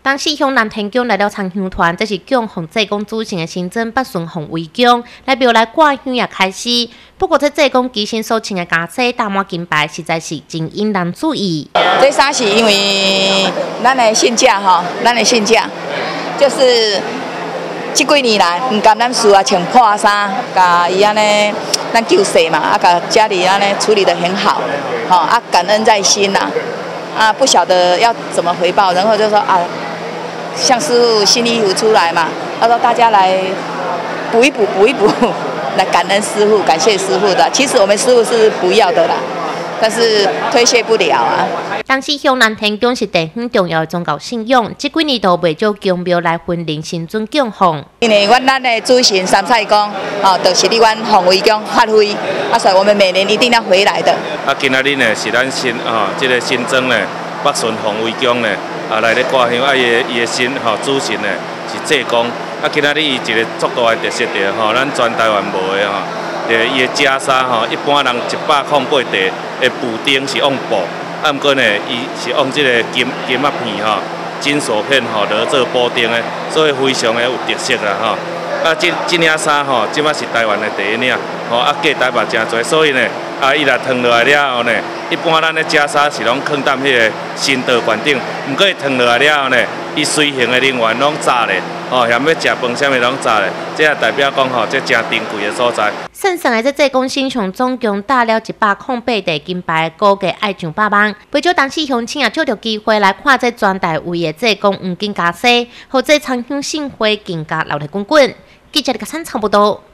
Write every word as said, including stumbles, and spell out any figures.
当时向南天宫来到长香团，这是供奉济公主神的新增北顺凤威宫，来庙内挂香也开始。不过，这济公机身所穿的袈裟打满金牌，实在是真引人注意。 这衫是因为咱的信假吼，咱的信假就是这几年来，唔甘咱师啊穿破衫，甲伊安尼。 咱救世嘛，啊，把家里安尼处理得很好，好、哦、啊，感恩在心呐、啊，啊，不晓得要怎么回报，然后就说啊，像师傅新衣服出来嘛，他说大家来补一补，补一补，来感恩师傅，感谢师傅的。其实我们师傅是不要的啦，但是推卸不了啊。 当时向南天宫是地方重要的宗教信仰，这几年都未少宫庙来分灵新尊供奉。 因为阮咱的主神三菜公，哦，就是伫阮凤威宫发挥，啊，所以我们每年一定要回来的。 啊，今仔日呢是咱新啊，这个新增呢北顺凤威宫呢，啊来咧挂香，啊伊的伊的新吼主神呢是济公，啊今仔日伊一个足大的特色着吼，咱全台湾无的吼，呃伊的袈裟吼，一般人一百空八地的布丁是用布。 啊，毋过呢，伊是用即个金金仔片吼、金锁片吼落做布丁的，所以非常的有特色啦吼。啊，即即领衫吼，即摆是台湾的第一领，吼啊，价台嘛真侪，所以呢，啊，伊若烫落来了后呢，一般咱的袈裟是拢放踮迄个新道馆顶，毋过伊烫落来了后呢，伊随行的人员拢炸咧，吼、哦，嫌要食饭啥物拢炸咧，这也代表讲吼，这真珍贵的所在。 圣上的这济公身上总共打了一百空八地金牌，估计爱上百万。不少当时乡亲也借着机会来看这全台位的济公黄金袈裟，或者长香盛会更加闹热滚滚。记者李家山差不多。